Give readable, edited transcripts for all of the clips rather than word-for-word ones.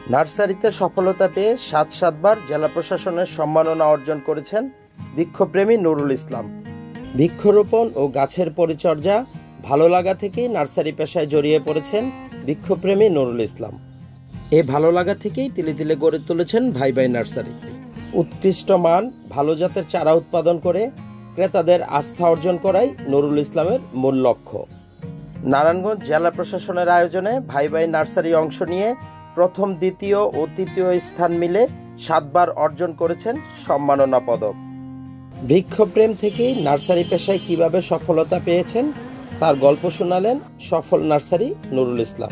নার্সারিতে সফলতা পেয়ে ৭বার জেলা প্রশাসনের সম্মাননা অর্জন করেছেন বৃক্ষপ্রেমী নুরুল ইসলাম। বৃক্ষরোপণ ও গাছের পরিচর্যা ভালো লাগা থেকেই নার্সারি পেশায় জড়িয়ে পড়েছেন বৃক্ষপ্রেমী নুরুল ইসলাম। এ ভালো লাগা থেকেই তিলে তিলে গড়ে তুলেছেন ভাই ভাই নার্সারি। উৎকৃষ্ট মান ভালো জাতের চারা উৎপাদন করে ক্রেতাদের আস্থা অর্জন করাই নুরুল ইসলামের মূল লক্ষ্য। নারায়ণগঞ্জ জেলা প্রশাসনের আয়োজনে ভাই ভাই নার্সারি অংশ নিয়ে প্রথম, দ্বিতীয় ও তৃতীয় স্থান মিলে 7বার অর্জন করেছেন সম্মাননা পদক। বৃক্ষপ্রেম থেকেই নার্সারি পেশায় কিভাবে সফলতা পেয়েছেন তার গল্প শোনালেন সফল নার্সারি নুরুল ইসলাম।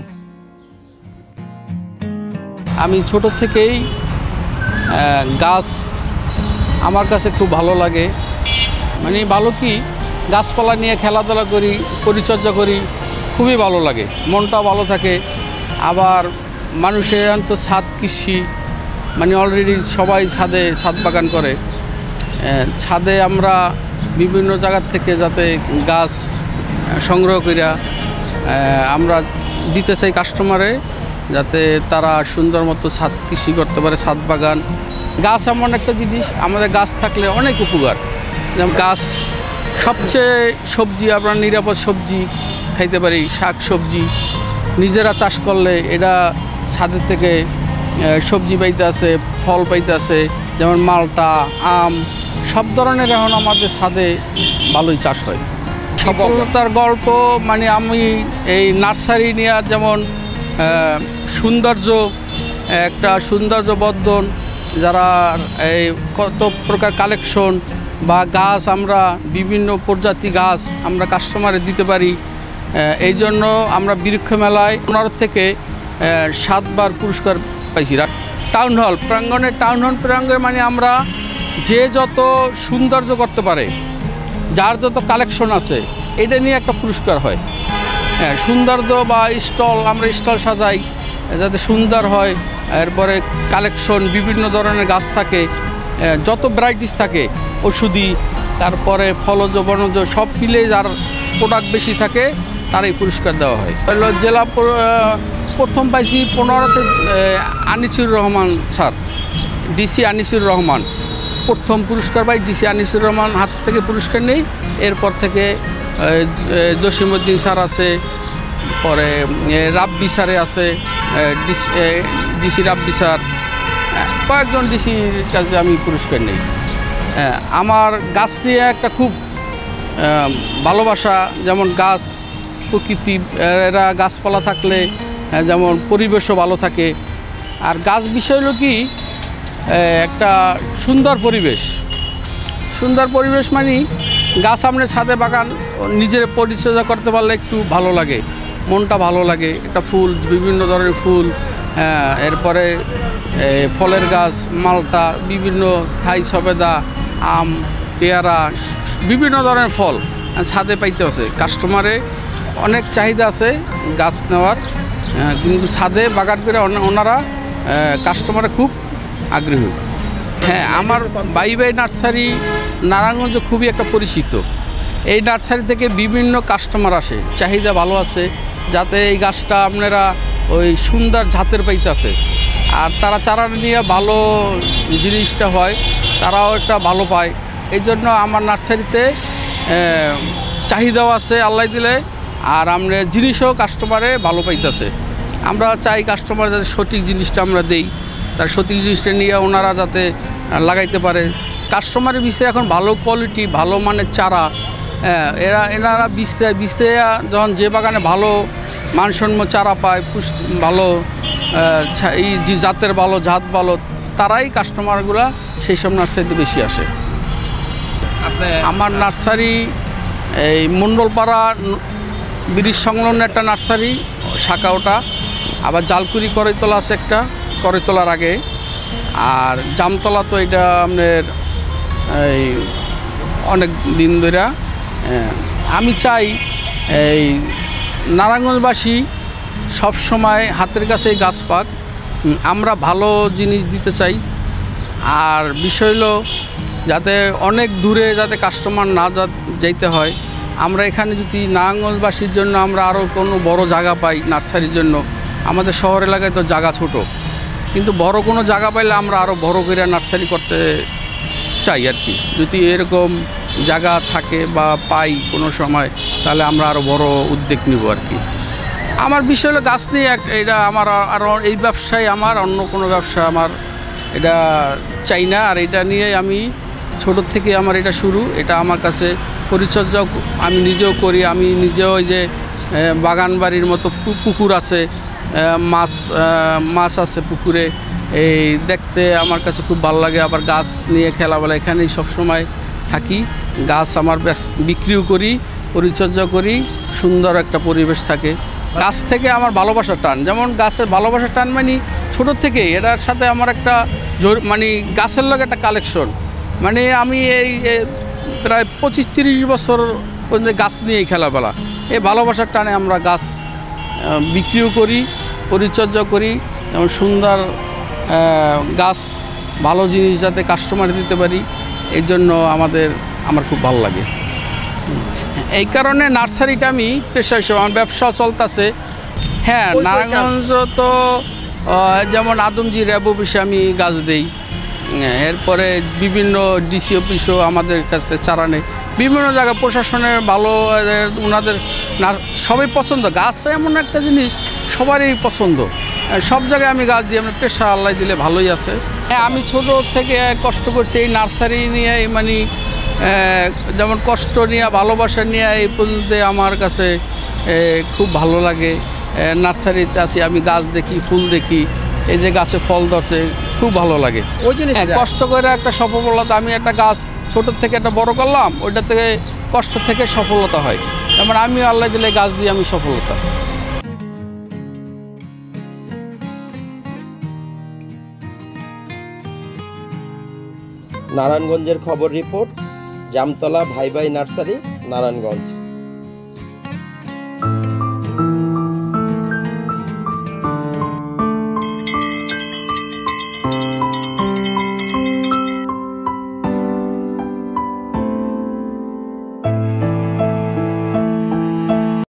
আমি ছোট থেকেই গাছ আমার কাছে খুব ভালো লাগে। মানে ভালো কি, গাছপালা নিয়ে খেলাধুলা করি, পরিচর্যা করি, খুবই ভালো লাগে, মনটাও ভালো থাকে। আবার মানুষের তো ছাদ কৃষি, মানে অলরেডি সবাই ছাদ বাগান করে। ছাদে আমরা বিভিন্ন জায়গার থেকে যাতে গাছ সংগ্রহ করিয়া আমরা দিতে চাই কাস্টমারে, যাতে তারা সুন্দর মতো ছাদ কৃষি করতে পারে, ছাদ বাগান। গাছ এমন একটা জিনিস, আমাদের গাছ থাকলে অনেক উপকার। যেমন গাছ সবচেয়ে সবজি, আমরা নিরাপদ সবজি খাইতে পারি, শাক সবজি নিজেরা চাষ করলে এটা ছাদের থেকে সবজি পাইতে আছে, ফল পাইতে আছে, যেমন মালটা, আম, সব ধরনের এখন আমাদের ছাদে ভালোই চাষ হয়। সফলতার গল্প মানে আমি এই নার্সারি নিয়ে যেমন সৌন্দর্য, একটা সৌন্দর্য বর্ধন, যারা এই কত প্রকার কালেকশন বা গাছ, আমরা বিভিন্ন প্রজাতি গাছ আমরা কাস্টমারে দিতে পারি। এই জন্য আমরা বৃক্ষ মেলায় 15 থেকে 7বার পুরস্কার পাইছি। টাউন হল প্রাঙ্গণে মানে আমরা যে যত সৌন্দর্য করতে পারে, যার যত কালেকশন আছে, এটা নিয়ে একটা পুরস্কার হয়। সৌন্দর্য বা স্টল, আমরা স্টল সাজাই যাতে সুন্দর হয়। এরপরে কালেকশন, বিভিন্ন ধরনের গাছ থাকে, যত ভ্যারাইটিস থাকে, ওষুধি, তারপরে ফলজ বনজ সব মিলে যার প্রোডাক্ট বেশি থাকে তারই পুরস্কার দেওয়া হয়। জেলা প্রথম পাইছি 15তে আনিসুর রহমান স্যার, ডিসি আনিসুর রহমান প্রথম পুরস্কার পাই। ডিসি আনিসুর রহমান হাত থেকে পুরস্কার নেই। এরপর থেকে জসিমউদ্দিন স্যার আছে, পরে রাব্বি স্যারে আছে, ডিসি রাব্বি স্যার, কয়েকজন ডিসির কাছে আমি পুরস্কার নেই। আমার গাছ নিয়ে একটা খুব ভালোবাসা, যেমন গাছ, প্রকৃতি, এরা গাছপালা থাকলে যেমন পরিবেশও ভালো থাকে। আর গাছ বিষয় হলো কি, একটা সুন্দর পরিবেশ মানে গাছ আপনার ছাদে বাগান নিজের পরিচর্যা করতে পারলে একটু ভালো লাগে, মনটা ভালো লাগে। একটা ফুল, বিভিন্ন ধরনের ফুল, এরপরে ফলের গাছ, মালটা, বিভিন্ন থাই সবেদা, আম, পেয়ারা, বিভিন্ন ধরনের ফল ছাদে পাইতে আছে। কাস্টমারে অনেক চাহিদা আছে গাছ নেওয়ার, কিন্তু ছাদে বাগান করে ওনারা কাস্টমারে খুব আগ্রহী। হ্যাঁ, আমার ভাই ভাই নার্সারি নারায়ণগঞ্জ খুবই একটা পরিচিত। এই নার্সারি থেকে বিভিন্ন কাস্টমার আসে, চাহিদা ভালো আছে, যাতে এই গাছটা আপনারা ওই সুন্দর জাতের পাইতে আছে। আর তারা চারা নিয়ে ভালো জিনিসটা হয়, তারাও একটা ভালো পায়। এই জন্য আমার নার্সারিতে চাহিদাও আছে আল্লাহ দিলে, আর আমরা জিনিসও কাস্টমারে ভালো পাইতেছে। আমরা চাই কাস্টমার যাতে সঠিক জিনিসটা আমরা দেই, তার সঠিক জিনিসটা নিয়ে ওনারা যাতে লাগাইতে পারে। কাস্টমারের বিষয়ে এখন ভালো কোয়ালিটি, ভালো মানের চারা এনারা বিছড়ে যখন যে বাগানে ভালো মানসম্য চারা পায়, ভালো এই যে জাতের ভালো, জাত ভালো, তারাই কাস্টমারগুলা সেই সব নার্সারিতে বেশি আসে। আমার নার্সারি এই মণ্ডলপাড়া ব্রিজ সংলগ্ন একটা নার্সারি, শাখা ওটা। আবার জালকুড়ি করইতলা আছে একটা, করইতলার আগে। আর জামতলা তো এটা আপনার এই অনেক দিন ধরে। আমি চাই এই নারায়ণগঞ্জবাসী সবসময় হাতের কাছে গাছ পাক, আমরা ভালো জিনিস দিতে চাই। আর বিষয় হলো যাতে অনেক দূরে যাতে কাস্টমার না যাইতে হয়, আমরা এখানে যদি নারায়ণগঞ্জবাসীর জন্য আমরা আরও কোনো বড় জায়গা পাই নার্সারির জন্য। আমাদের শহর এলাকায় তো জায়গা ছোট, কিন্তু বড় কোনো জায়গা পাইলে আমরা আরও বড় করে নার্সারি করতে চাই আর কি। যদি এরকম জায়গা থাকে বা পাই কোনো সময়, তাহলে আমরা আরও বড় উদ্যোগ নিব আর কি। আমার বিষয় হলো গাছ নিয়ে এটা আমার আরও এই ব্যবসায় আমার অন্য কোনো ব্যবসা আমার এটা চাই না। আর এটা নিয়ে আমি ছোটোর থেকে আমার এটা শুরু। এটা আমার কাছে পরিচর্যা আমি নিজেও করি। আমি নিজেও ওই যে বাগান বাড়ির মতো পুকুর আছে, মাছ আছে পুকুরে, এই দেখতে আমার কাছে খুব ভালো লাগে। আবার গাছ নিয়ে খেলাবেলা এখানেই সবসময় থাকি। গাছ আমার বিক্রিও করি, পরিচর্যা করি, সুন্দর একটা পরিবেশ থাকে। গাছ থেকে আমার ভালোবাসার টান, যেমন গাছের ভালোবাসার টান মানে ছোটোর থেকেই এটার সাথে আমার একটা মানে গাছের লগে একটা কালেকশন। মানে আমি এই প্রায় 25-30 বছর পর্যন্ত গাছ নিয়েই খেলাবেলা। এই ভালোবাসার টানে আমরা গাছ বিক্রিও করি, পরিচর্যা করি, যেমন সুন্দর গাছ, ভালো জিনিস যাতে কাস্টমার দিতে পারি, এই জন্য আমার খুব ভালো লাগে। এই কারণে নার্সারিটা আমি পেশা হিসেবে আমার ব্যবসা চলতেছে। হ্যাঁ, নারায়ণগঞ্জ তো যেমন আদমজি র্যাব অফিসে আমি গাছ দিই। এরপরে বিভিন্ন ডিসি অফিসও আমাদের কাছে চারা নেই। বিভিন্ন জায়গায় প্রশাসনের ভালো, ওনাদের সবাই পছন্দ। গাছ এমন একটা জিনিস সবারই পছন্দ। সব জায়গায় আমি গাছ দিই। আমরা পেশা আল্লাহ দিলে ভালোই আছে। হ্যাঁ, আমি ছোটো থেকে কষ্ট করছি এই নার্সারি নিয়ে, মানে যেমন কষ্ট নিয়ে, ভালোবাসা নিয়ে এই পর্যন্ত আমার কাছে খুব ভালো লাগে। নার্সারিতে আছি, আমি গাছ দেখি, ফুল দেখি, এই যে গাছে ফল ধরছে, খুব ভালো লাগে। ওই জিনিস কষ্ট করে একটা সফলতা। আমি একটা গাছ ছোটোর থেকে একটা বড় করলাম, ওইটা থেকে কষ্ট থেকে সফলতা হয়। যেমন আমি আল্লাহ দিলে গাছ দিয়ে আমি সফলতা। নারায়ণগঞ্জের খবর রিপোর্ট, জামতলা ভাই ভাই নার্সারি, নারায়ণগঞ্জ।